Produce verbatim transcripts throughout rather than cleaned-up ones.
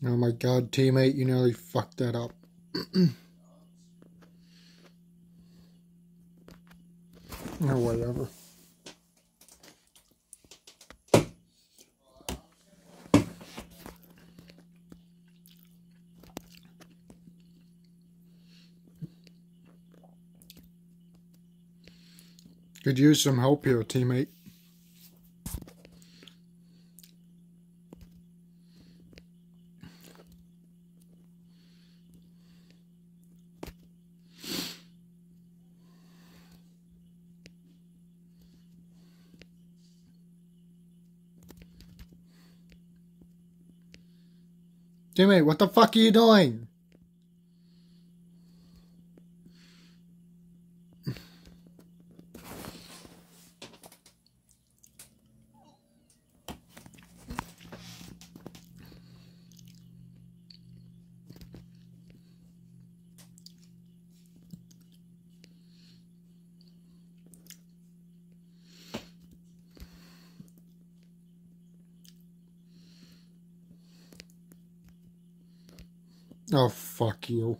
Oh my god, teammate, you nearly fucked that up. Or whatever. Could use some help here, teammate. Teammate, what the fuck are you doing? Oh, fuck you.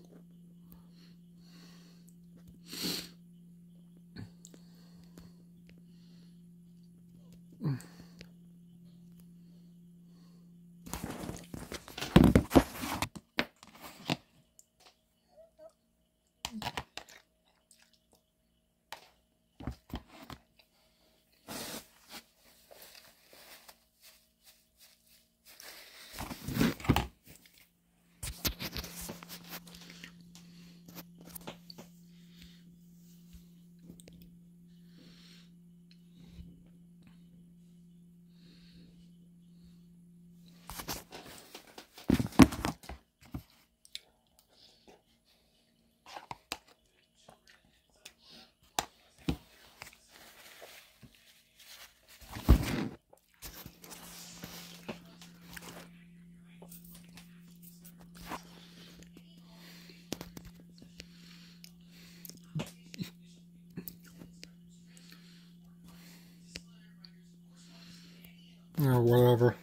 Or whatever.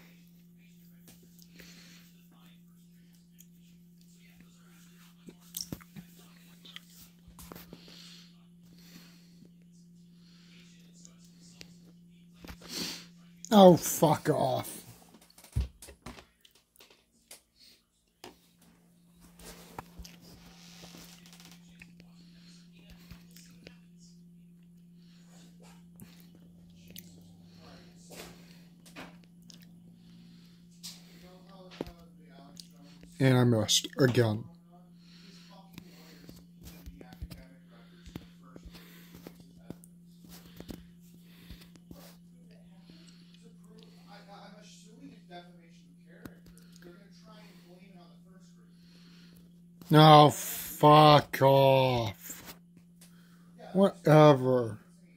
Oh, fuck off. And I missed again. No, fuck off. Whatever.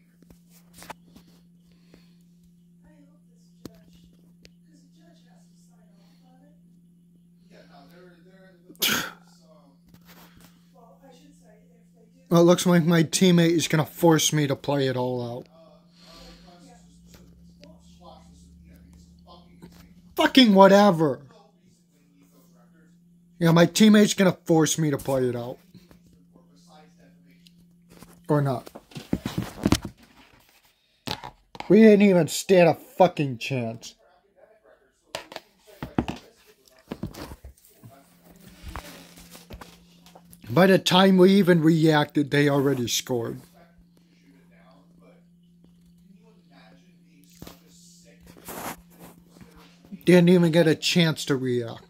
Well, it looks like my teammate is going to force me to play it all out. Fucking whatever. Yeah, my teammate's going to force me to play it out. Or not. We didn't even stand a fucking chance. By the time we even reacted, they already scored. Didn't even get a chance to react.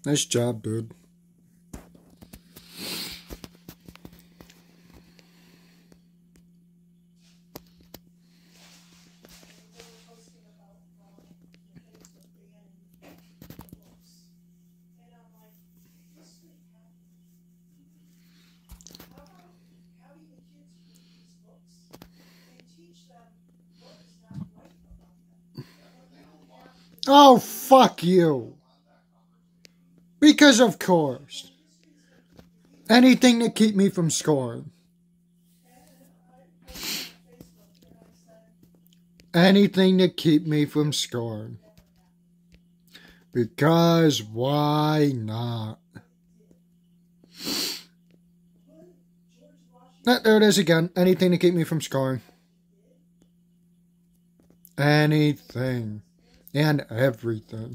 Nice job, dude. Oh, fuck you. Because of course. Anything to keep me from scoring. Anything to keep me from scoring. Because why not? Ah, there it is again. Anything to keep me from scoring. Anything. And everything.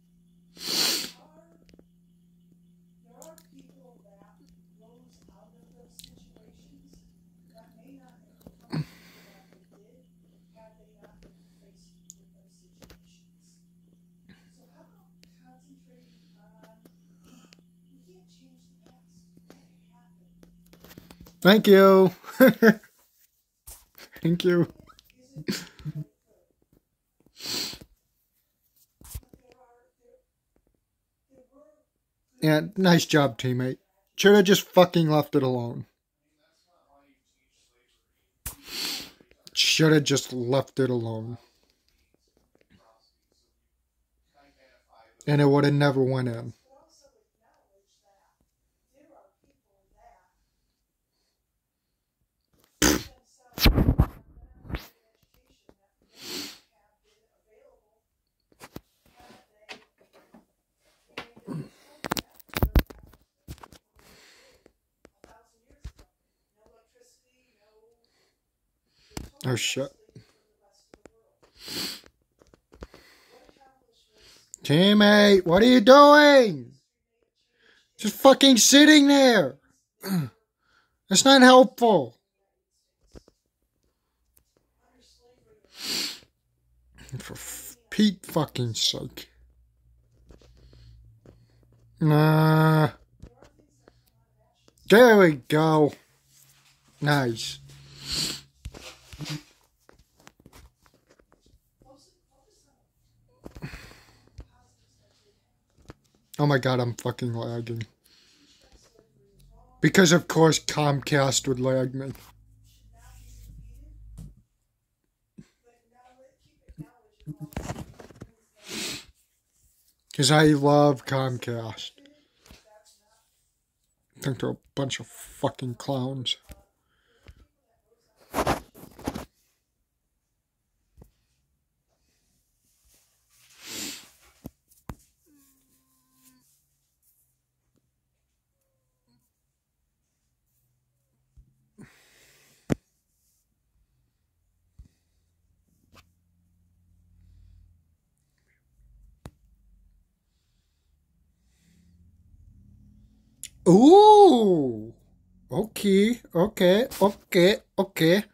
Thank you. Thank you. Yeah, nice job, teammate. Should have just fucking left it alone. Should have just left it alone. And it would have never went in. Oh shit. Teammate, what are you doing? Just fucking sitting there. That's not helpful. For Pete fucking sake. Nah. There we go. Nice. Oh my god, I'm fucking lagging. Because of course Comcast would lag me. Because I love Comcast. I think they're a bunch of fucking clowns. Ooh! Okay, okay, okay, okay.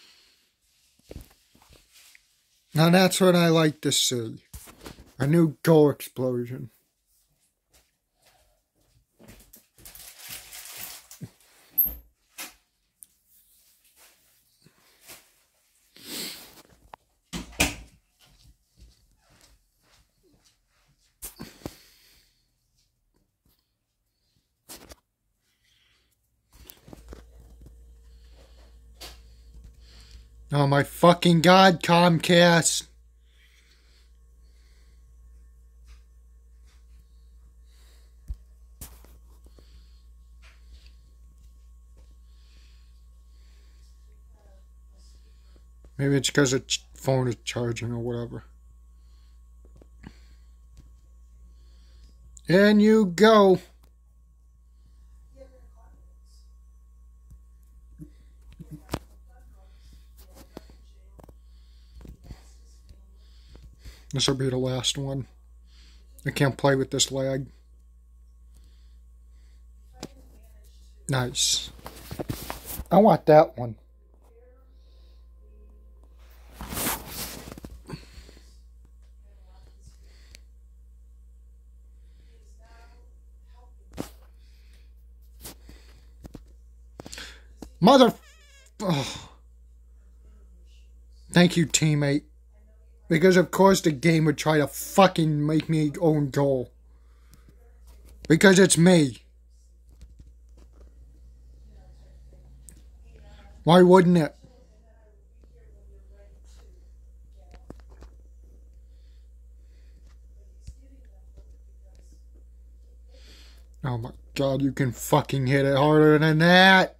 Now that's what I like to see. A new goal explosion. Oh my fucking god, Comcast. Maybe it's because the phone is charging or whatever. And you go. This will be the last one. I can't play with this lag. Nice. I want that one. Mother... Oh. Thank you, teammate. Because of course the game would try to fucking make me own goal. Because it's me. Why wouldn't it? Oh my god, you can fucking hit it harder than that.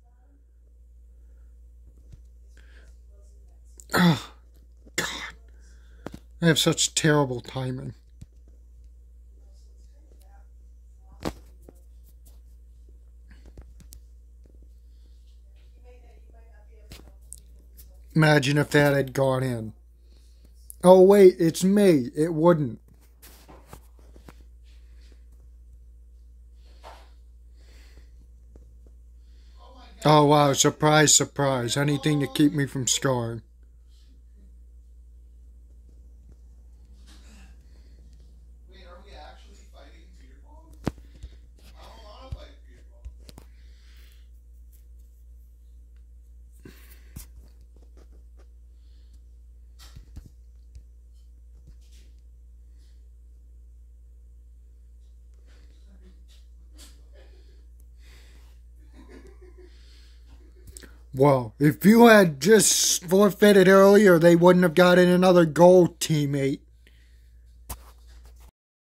Oh, God. I have such terrible timing. Imagine if that had gone in. Oh wait, it's me. It wouldn't. Oh wow, surprise, surprise. Anything to keep me from scoring. Well, if you had just forfeited earlier, they wouldn't have gotten another goal, teammate.